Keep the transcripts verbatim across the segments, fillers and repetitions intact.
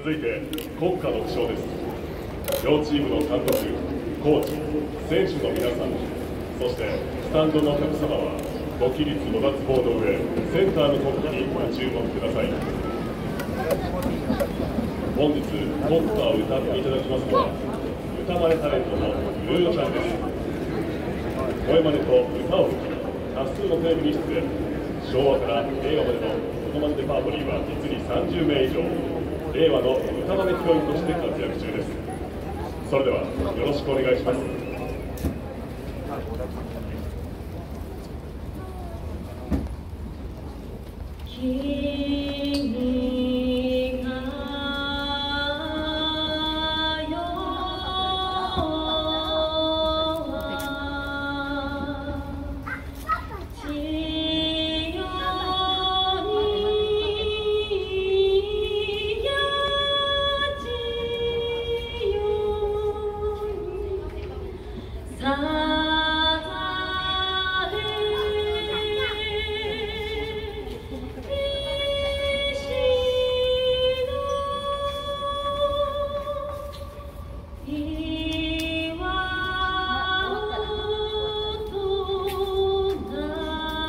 続いて国歌独唱です。両チームの監督、コーチ、選手の皆さん、そしてスタンドのお客様はご起立ご脱帽の上、センターの国旗にご注目ください。本日国歌を歌っていただきますのは歌まねタレントのルーちゃんです。声まねと歌を歌い、多数のテレビに出演、昭和から令和までの歌まねレパートリーは実にさんじゅうめい以上、令和の歌まね教員として活躍中です。それではよろしくお願いします。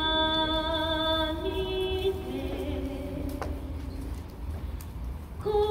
こ